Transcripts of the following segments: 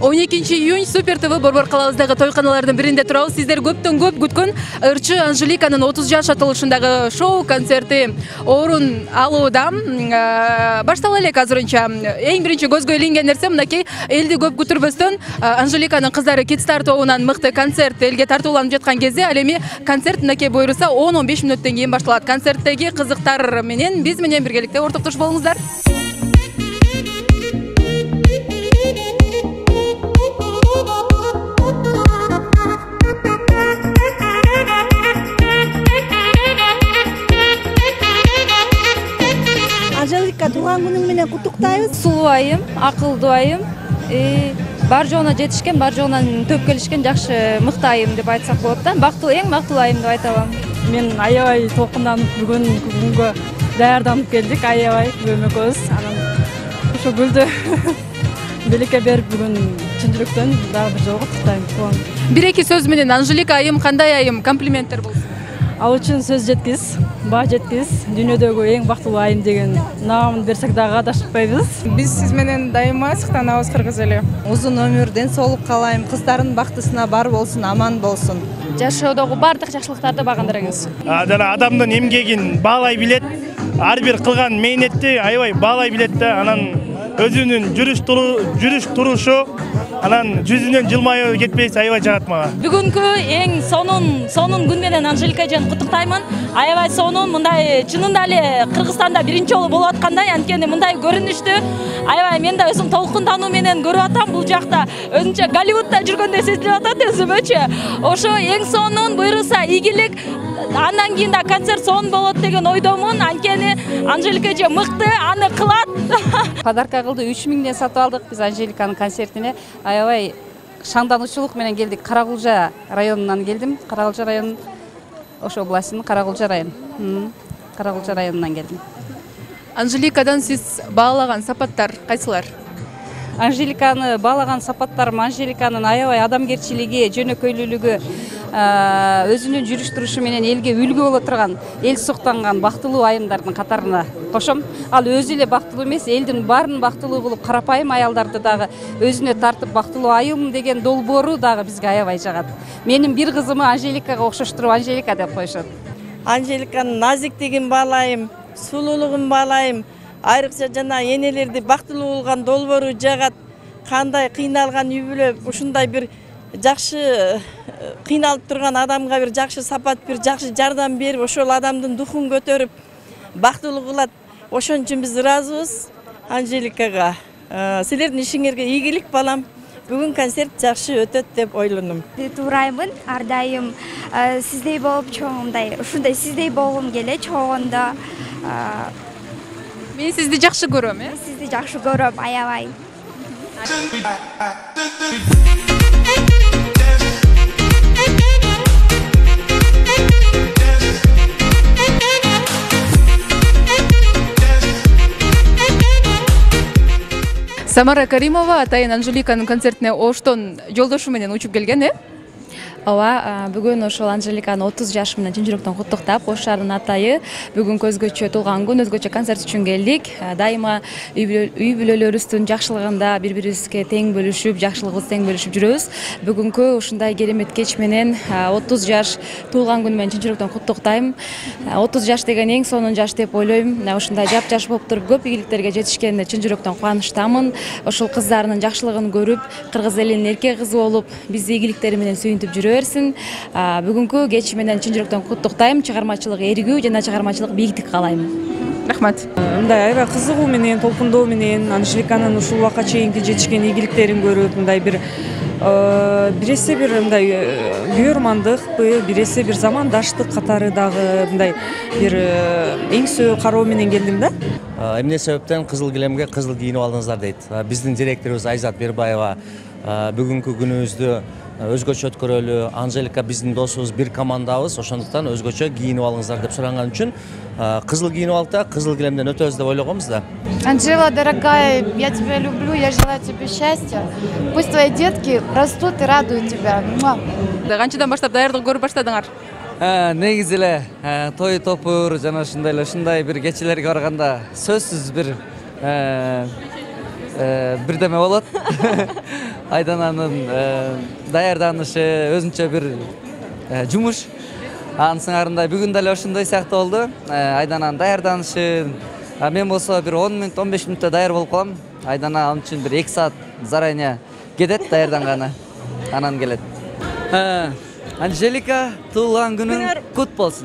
12 Супер ТВ Борбор калабыздагы тойканалардын биринде турабыз. Сиздер көптөн көп күткөн ырчы Анжеликанын 30 жаш аталышындагы шоу концерти орун алууда. Баштала элек азырынча. Эң биринчи көзгө илинген нерсе мынакей элди көп күтүрбөстөн Анжеликанын кыздары Kidstar тобунан мыкты концерт элге тартууланып жаткан кезде ал эми концерт мынакей буйруса 10-15 мүнөттөн кийин башталат. Концерттеги кызыктар менен биз менен биргеликте ортоктош болуңуздар. Анжелика, туган күнүң менен куттуктайбыз. Сулуу айым, акылдуу айым, бар жогуна жетишкен, бар жогунан төп келишкен жакшы мыкты айым деп айтсак болот да. Бактылуу, эң бактылуу айым деп айта алам. Мен аябай толкунданып бүгүнгө даярданып келдик. Аябай көмөкөз. Анан ошо гүлдү белекке берип бүгүн чын жүрөктөн дагы бир жолу куттуктайм. Бир-эки сөз менен Анжелика айым кандай айым, комплименттер болсун. Ал үчүн сөз жеткиз, баа жеткиз, дүйнөдөгү эң бактылуу айым деген наамын берсек дагы адашпайбыз. Биз сиз менен дайыма сыктанабыз кыргыз эли. Узун өмүр, ден соолук каалайм. Кыздардын бактысына бар болсун, аман болсун. Жашоодогу баардык жакшылыктарды багындырыңыз. Жана адамдын эмгегин баалай билет, ар бир кылган мээнетти аябай баалай билет да, анан өзүнүн жүрүш турушу, анан жүзүнөн жылмайып кетпейси аябай жагат мага. Бүгүнкү эң сонун күн менен Анжелика эжени куттуктаймын. Аябай сонун, мындай чынында эле Кыргызстанда биринчи жолу болуп аткандай, анткени мындай көрүнүштү аябай мен да өзүм толкундануу менен көрүп атам. Бул жакта өзүнчө Голливудта жүргөндөй сезилип атат өзүмөчү. Ошо эң сонун, буйруса ийгилик, андан кийин да концерт сонун болот деген ойдомун. Анткени Анжелика эже мыкты, аны кылат. Подарка кылды, 3000ден сатып алдык биз Анжеликанын концертине. Аябай шаңдануучулук менен келдик. Каракулжа районунан келдим. Каракулжа районунун Ошо областынын Каракулжа районунан келдим. Анжеликадан сиз баалаган сапаттар кайсылар? Анжеликаны баалаган сапаттарым Анжеликанын аябай адамгерчилиги, жөнөкөйлүүлүгү, өзүнүн жүрүш турушу менен элге үлгү боло турган, эл суктанган бактылуу айымдардын катарына кошом. Ал өзү эле бактылуу эмес, элдин баарын бактылуу кылып, карапайым аялдарды дагы өзүнө тартып бактылуу айым деген долбоору дагы бизге аябай жагат. Менин бир кызымы Анжеликага окшоштуруп Анжелика деп коюшат. Анжеликанын назиктигин баалайм, сулуулугун баалайм. Айрыкча жана энелерди бактылуу болгон долбоору жагат. Кандай кыйналган үй бүлө ушундай бир жакшы кыйналып турган адамга бир жакшы сапат, бир жакшы жардам берип, ошол адамдын духун көтөрүп, бактылуу кылат. Ошон үчүн биз ыраазыбыз Анжеликага. Силердин ишиңерге ийгилик балам. Бүгүн концерт жакшы өтөт деп ойлонум. Туураймын, ар дайым сиздей болуп чоңумдай, ушундай сиздей болгум келе чогондо. Мен сизди жакшы көрөм, Сизди жакшы көрөм, аябай. Самара Каримова атайын Анжеликанын концертине Оштон жолдошу менен учуп келген, Ооба, бүгүн ошол Анжеликаны 30 жаш менен чын жүрөктөн куттуктап, Ош шаарынын атайы бүгүн көзгөчө тулган күн, өзгөчө концерт үчүн келдик. Дайыма үй бүлөлөрүбүздүн жакшылыгында бири-бирибизге тең бөлүшүп, жакшылыгыбызды тең бөлүшүп жүрөбүз. Бүгүнкү ушундай керемет кеч менен 30 жаш тулган күн менен чын жүрөктөн куттуктайм. 30 жаш деген эң сонун жаш деп ойлойм. Ушундай жап-жаш болуп туруп көп ийгиликтерге жетишкенине чын жүрөктөн кубанычтамын. Ошол кыздарынын жакшылыгын көрүп, кыргыз элинин эрке кызы болуп, бизди ийгиликтери менен сүйүнтүп берсин. Бүгүнкү кеч менен чын жүрөктөн куттуктайм. Чыгармачылык эргүү жана чыгармачылык бийиктик каалайм. Рахмат. Мындай аябай кызыгуу менен, толкундоо менен Анжеликанын ушул убакка чейинки жетишкен ийгиликтерин көрүп, мындай биресе бир мындай күйөрмандыкпы, биресе бир замандаштык катары дагы мындай бир эңсөө кароо менен келдим да. Эмне себептен кызыл килемге кызыл кийинип алдыңыздар дейт. Биздин директорубуз Айзат Бербаева бүгүнкү күнүбүздү өзгөчө өткөрөлү. Анжелика биздин досубуз, бир командабыз, ошондуктан өзгөчө кийинип алыңыздар деп суранган үчүн кызыл кийинип алдык да, кызыл килемден өтөбүз деп ойлогонбуз да. Анжела, дорогая, я тебя люблю, я желаю тебе счастья. Пусть твои детки растут и радуют тебя. Канчадан баштап даярдык көрүп баштадыңар? Негизи эле той топур жана ушундай бир кечелерге барганда сөзсүз бир бирдеме болот. Айдананын даярданышы өзүнчө бир жумуш. Анын сыңарында бүгүн деле ошондой сыяктуу болду. Айдананын даярданышы мен болсо бир 10 мүнөт 15 мүнөттө даяр болуп калам. Айдана ал үчүн бир 2 саат заранее кетет даярданганы. Анан келет. Анжелика, туулган күнүң кут болсун.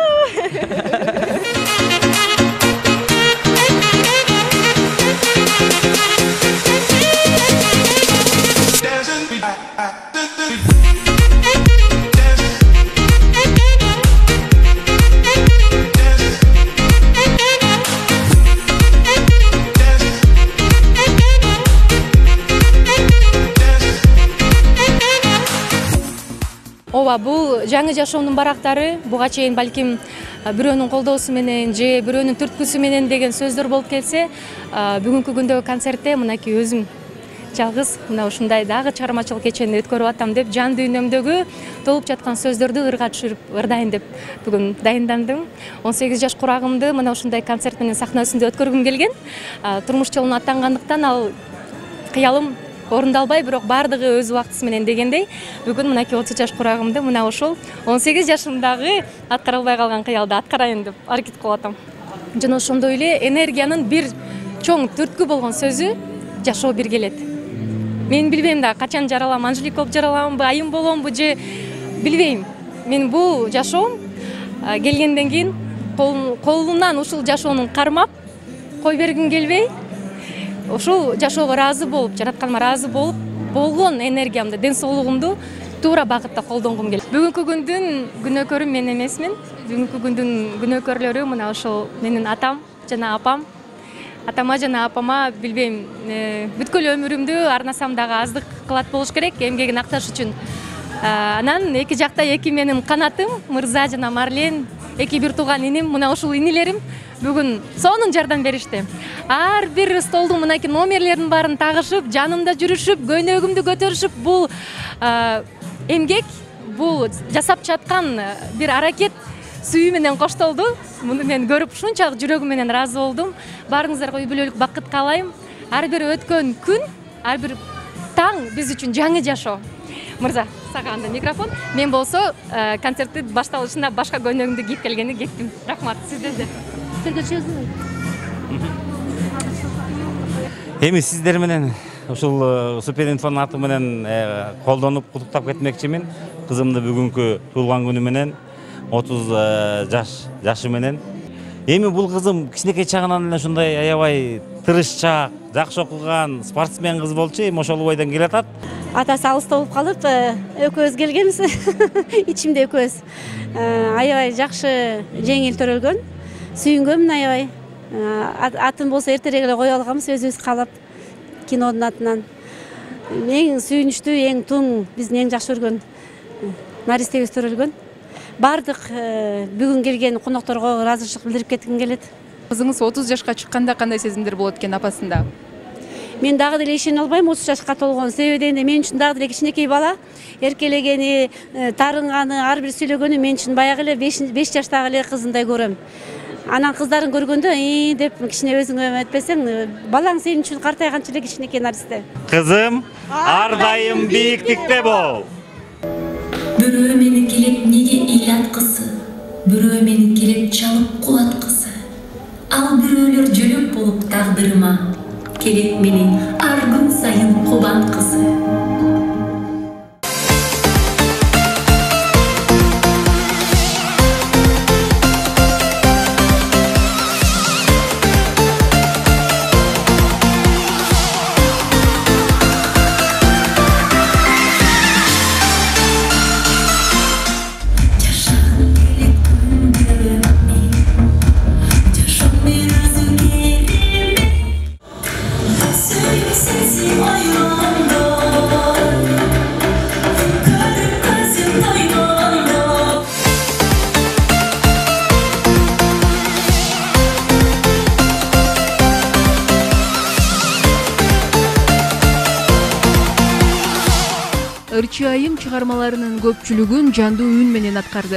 Ооба, бул жаңы жашоонун барактары. Буга чейин балким бирөөнүн колдоосу менен же бирөөнүн түрткүсү менен деген сөздөр болуп келсе, бүгүнкү күндөгү концертте мынакей өзүм жалгыз мына ушундай дагы чыгармачылык кечени өткөрүп атам деп жан дүйнөмдөгү толуп жаткан сөздөрдү ырга түшүрүп ырдайын деп бүгүн дайындандым. 18 жаш курагымды мына ушундай концерт менен сахна үстүндө өткөргүм келген. Турмуш жолуна аттангандыктан ал кыялым орундалбай, бирок бардыгы өз убактысы менен дегендей, бүгүн мынакей 30 жаш курагымды мына ошол 18 жашымдагы аткара албай калган кыялды аткарайын деп аракет кылып атам. Жана ошондой эле энергиянын бир чоң түрткү болгон сөзү жашоо бир келет. Мен билбейм да качан жаралам, Анжелика болуп жараламбы, айым боломбу же билбейм. Мен бул жашоом келгенден кийин колунан ушул жашоонун кармап кой бергим келбей, ушул жашоого ыраазы болуп, жаратканыма ыраазы болуп, болгон энергиямды, ден соолугумду туура багытта колдонгум келет. Бүгүнкү күндүн күнөөкөрү мен эмесмин. Бүгүнкү күндүн күнөөкөрлөрү мына ошол менин атам жана апам. Атама жана апама билбейм, бүткүл өмүрүмдү арнасам дагы аздык кылат болуш керек, эмгегин акташ үчүн. Анан эки жакта эки менин канатым, Мырза жана Марлен, эки бир тууган иним, мына ушул инилерим бүгүн сонун жардам беришти. Ар бир столдун мынакей номерлерин баарын тагышып, жанымда жүрүшүп, көйнөгүмдү көтөрүшүп, бул эмгек, бул жасап жаткан бир аракет сүйүү менен коштолду. Муну мен көрүп ушунчалык жүрөгүм менен ыраазы болдум. Баарыңыздарга үй бүлөлүк бакыт каалайм. Ар бир өткөн күн, ар бир таң биз үчүн жаңы жашоо. Мырза, сага анда микрофон. Мен болсо концерттин башталышында башка көйнөгүмдү кийип келгени кеттим. Рахмат сиздерге. Эми сиздер менен ушул Суперинфонун аты менен колдонуп куттуктап кетмекчимин. Кызымды бүгүнкү туулган күнү менен 30 жашы менен. Эми бул кызым кичинекей чагынан эле ушундай аябай тырышчаак, жакшы окуган спортсмен кыз болчу, эми ошол бойдон келатат. Атасы алыста болуп калып, экөөбүз келгенбиз. Ичимде экөөбүз. Аябай жакшы жеңил төрөлгөн. Сүйүнгөмүн аябай. Атын болсо эртерээк эле коюп алганбыз өзүбүз каалап кинодун атынан. Эң сүйүнүчтүү, эң туң, биздин эң жакшы көргөн наристебиз төрөлгөн. Бардык бүгүн келген конокторго ыраазычылык билдирип кетким келет. Кызыңыз 30 жашка чыкканда кандай сезимдер болот экен апасында? Мен дагы деле ишене албайм 30 жашка толгон. Себеби дегенде мен үчүн дагы деле кичинекей бала, эркелегени, тарынганы, ар бир сүйлөгөнү мен үчүн баягы эле 5 жаштагы эле кызымдай көрөм. Анан кыздарын көргөндө деп кичине өзүңө этпесең, балаң сен үчүн картайганча эле кичинекей наристе. Кызым, ар дайым бийиктикте бол. Бирөө мени келип неге ыйлаткысы, бирөө мени келип чалып кулаткысы. Ал бирөөлөр жөлөк болуп тагдырыма, келет мени ар күн сайын кубанткысы. Ырчы айым чыгармаларынын көпчүлүгүн жандуу үн менен аткарды.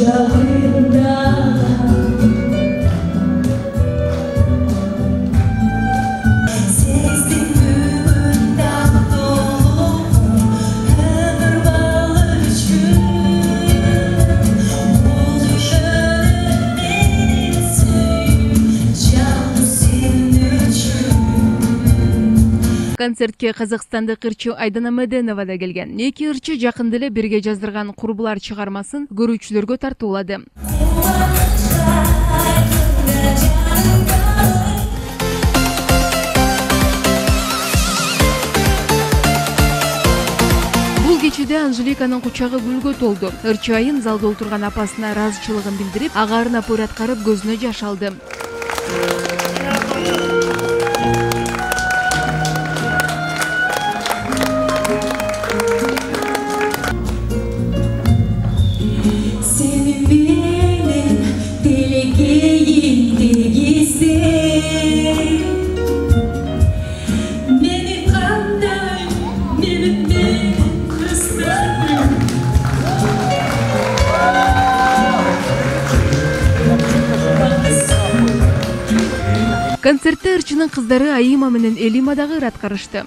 kucağında. Sezdim bugünden dolu ömür bağlı üçün. Buluşanın benim suyum canlı senin üçün. Концертке Казакстандык ырчы Айдана Меденова да келген. Эки ырчы жакында эле бирге жаздырган Курбулар чыгармасын көрүүчүлөргө тартуулады. Бул кечеде Анжеликанын кучагы гүлгө толду. Ырчы айын залда отурган апасына ыраазычылыгын билдирип, ага арнап ырат карып көзүнө жаш алды. Концертте ырчынын кыздары Аима менен Элима дагы ырат карышты.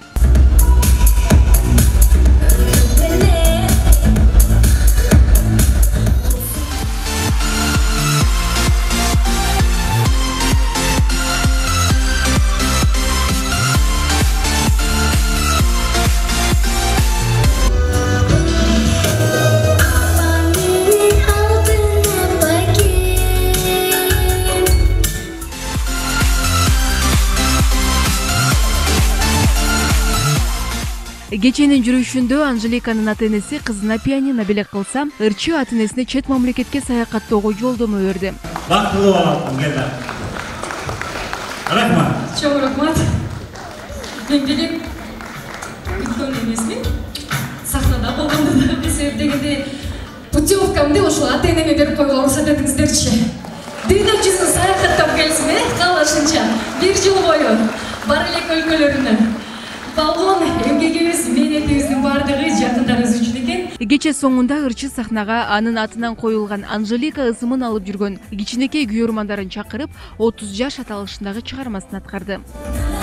Кеченин жүрүшүндө Анжеликанын ата-энеси кызына пианино белек кылса, ырчы ата-энесине чет мамлекетке саякаттоого жолдомо берди. Бактылуу болуңуз келди. Рахмат. Чоң рахмат. Мен белек бүткөн эмесмин. Сахнада болгондо да эсеп дегенде путевкамды ошол ата-энеме берип койгула уруксат этиңиздерчи. Дүйнө жүзүн саякаттап келсин, каалашынча. 1 жыл бою бар элек өлкөлөрүнө. Балгон эмгегибиз, мээнетибиздин баардыгы жакындарыбыз үчүн экен. Кече соңунда ырчы сахнага анын атынан коюлган Анжелика ысымын алып жүргөн кичинекей күйөрмандарын чакырып, 30 жаш аталышындагы чыгармасын аткарды.